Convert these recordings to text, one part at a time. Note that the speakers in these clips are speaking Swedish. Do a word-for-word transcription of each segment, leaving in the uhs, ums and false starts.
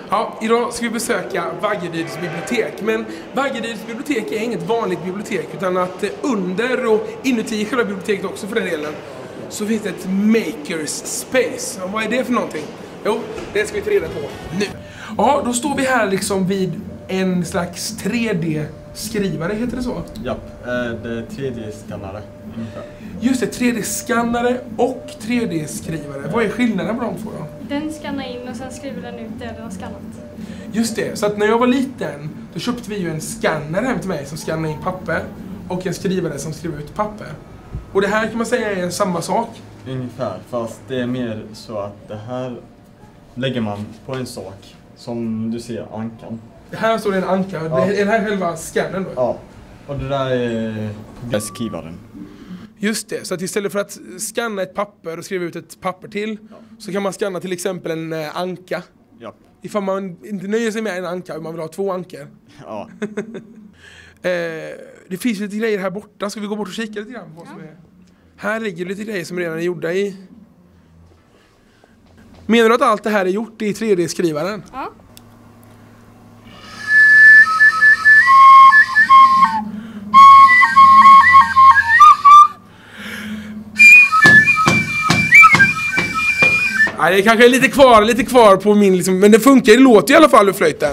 Ja, idag ska vi besöka Vaggeryds bibliotek. Men Vaggeryds bibliotek är inget vanligt bibliotek, utan att under och inuti själva biblioteket också för den delen så finns det ett Makers Space. Och vad är det för någonting? Jo, det ska vi ta reda på nu. Ja, då står vi här liksom vid en slags tre D-skrivare, heter det så? Ja, det är tre D-skannare. Just det, tre D-skannare och tre D-skrivare. Vad är skillnaden på de två då? Den skannar in och sen skriver den ut det den har skannat. Just det, så att när jag var liten då köpte vi ju en skanner hem till mig som skannar in papper och en skrivare som skriver ut papper. Och det här kan man säga är samma sak. Ungefär, fast det är mer så att det här lägger man på en sak som du ser ankan. Det här står det en anka, ja. Det är den här själva skannern då? Ja, och det där är skrivaren. Just det, så att istället för att skanna ett papper och skriva ut ett papper till ja. Så kan man skanna till exempel en eh, anka. Ja. Ifall man inte nöjer sig med en anka och man vill ha två ankor. Ja. eh, det finns lite grejer här borta, ska vi gå bort och kika lite grann på vad som är. Här ligger lite grejer som redan är gjorda i. Menar du att allt det här är gjort i tre D-skrivaren? Ja. Ja, det är kanske lite kvar, lite kvar på min liksom, men det funkar, det låter i alla fall ur flöjten.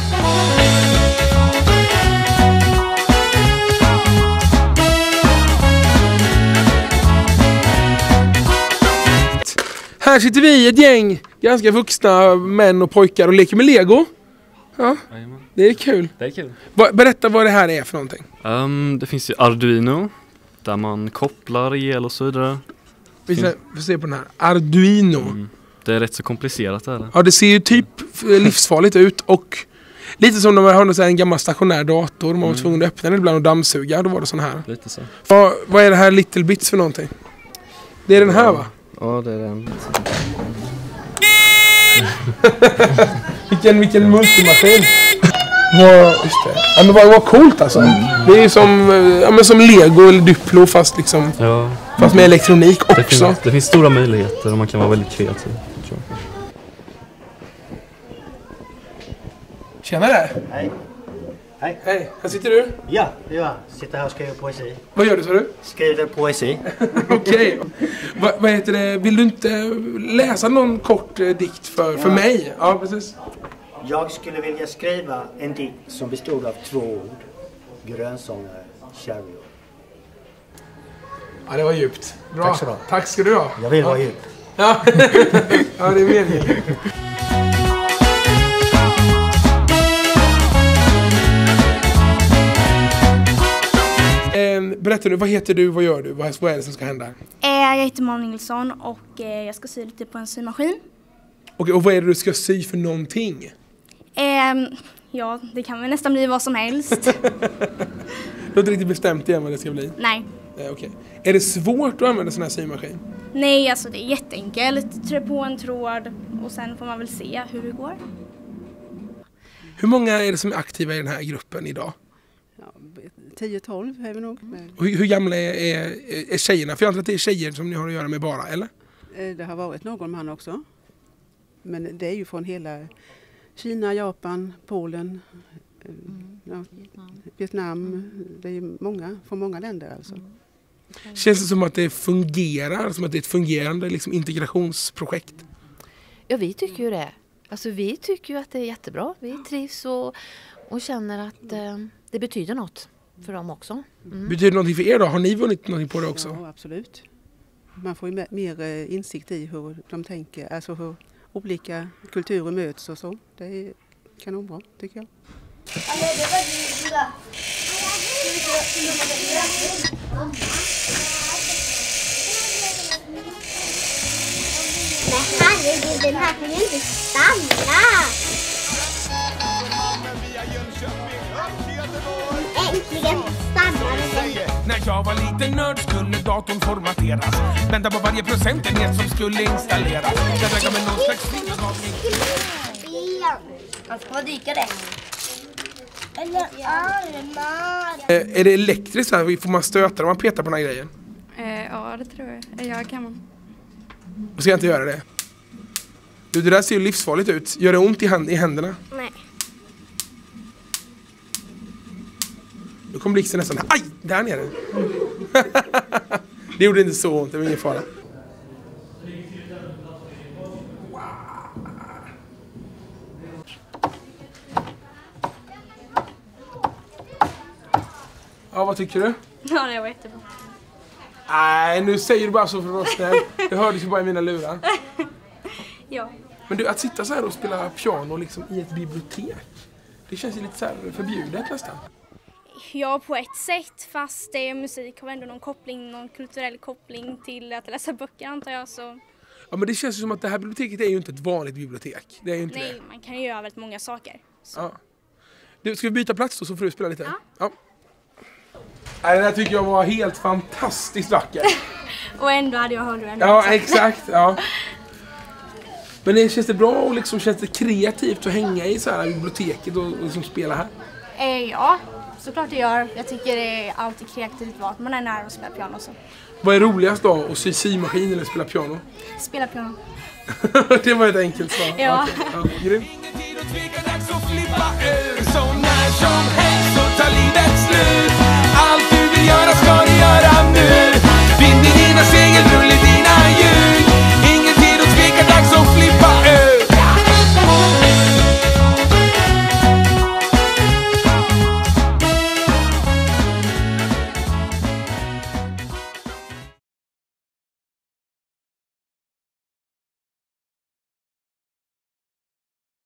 Här sitter vi ett gäng ganska vuxna män och pojkar och leker med Lego. Ja, det är kul. Det är kul. Berätta vad det här är för någonting. Um, det finns ju Arduino där man kopplar el och så vidare. Vi ska få se på den här. Arduino. Mm. Det är rätt så komplicerat det här. Ja, det ser ju typ livsfarligt ut och lite som när man har en gammal stationär dator. Man var mm. tvungen att öppna den ibland och dammsuga. Då var det sån här. Lite så. Vad, vad är det här Little Bits för någonting? Det är den här, va? Ja, det är den. vilken, vilken multimaskin. Ja, just det. Ja, men vad, vad coolt alltså. Mm. Det är som, ja, men som Lego eller Duplo fast liksom ja. Fast med elektronik också. Det finns, det finns stora möjligheter och man kan vara väldigt kreativ. Tjena där. Hej. Hej. Hej, här sitter du? Ja, jag sitter här och skriver poesi. Vad gör du, sa du? Skriver poesi. Okej. Okay. Va, vad heter det? Vill du inte läsa någon kort eh, dikt för, för ja. mig? Ja, precis. Jag skulle vilja skriva en dikt som bestod av två ord. Grönsångare, chariot. Ja, det var djupt. Bra. Tack så du ha. Tack ska du ha. Jag vill ja. vara djup. Ja. Ja, det är meningen. Berätta nu, vad heter du, vad gör du, vad är det som ska hända? Jag heter Malin Nilsson och jag ska sy lite på en symaskin. Okej, och vad är det du ska sy för någonting? Ja, det kan väl nästan bli vad som helst. Du har inte riktigt bestämt igen vad det ska bli? Nej. Okej. Är det svårt att använda sån här symaskin? Nej, alltså det är jätteenkelt. Trä på en tråd och sen får man väl se hur det går. Hur många är det som är aktiva i den här gruppen idag? tio tolv är vi nog. Hur, hur gamla är, är, är tjejerna? För jag antar att det är tjejer som ni har att göra med bara, eller? Det har varit någon man också. Men det är ju från hela Kina, Japan, Polen, mm. ja, Vietnam. Det är många, från många länder alltså. Mm. Känns det som att det fungerar? Som att det är ett fungerande liksom, integrationsprojekt? Ja, vi tycker ju det. Alltså vi tycker ju att det är jättebra. Vi trivs och, och känner att eh, det betyder något för dem också. Mm. Betyder det någonting för er då? Har ni vunnit någonting på det också? Ja, absolut. Man får ju mer insikt i hur de tänker, alltså hur olika kulturer möts och så. Det är kanonbra, tycker jag. Men herregud, den här kan ju inte stanna. Äntligen stannar den. När jag var liten nörd skulle datorn formateras. Vänta på varje procentenhet som skulle installeras. Jag lägger med någon slags filmtagning. Man ska bara dyka det. Eller armar. Eh, är det elektriskt här? Får man stöta om man petar på den här grejen? Eh, ja, det tror jag. Jag kan man. Och ska jag inte göra det? Du, det där ser ju livsfarligt ut. Gör det ont i, hand, i händerna? Nej. Nu kommer blixten nästan. Aj! Där nere. Det gjorde inte så ont, det var ingen fara. Ja, vad tycker du? Ja, det var jättebra. Nej, nu säger du bara så för att vara snäll. Det hördes ju bara i mina lurar. Ja. Men du, att sitta så här och spela piano liksom i ett bibliotek, det känns ju lite så här förbjudet nästan. Ja, på ett sätt, fast det är musik har ändå någon koppling, någon kulturell koppling till att läsa böcker antar jag. Så... Ja, men det känns ju som att det här biblioteket är ju inte ett vanligt bibliotek. Det är ju inte Nej, det. man kan ju göra väldigt många saker. Så. Ja. Du, ska vi byta plats då så får du spela lite? Ja. Ja. Nej, den här tycker jag var helt fantastiskt vacker. Och ändå hade jag hört den. Ja, exakt. Ja. Men det känns det bra och liksom känns det kreativt att hänga i så här biblioteket och, och liksom spela här? Eh, ja, såklart det gör. Jag tycker det är alltid kreativt vart man är nära och spelar piano. Så. Vad är roligast då? Att sy symaskin eller spela piano? Spela piano. Det var ett enkelt svar. Ja. Okej, ja, grymt. Så när som helst så tar livet slut. Allt du vill göra ska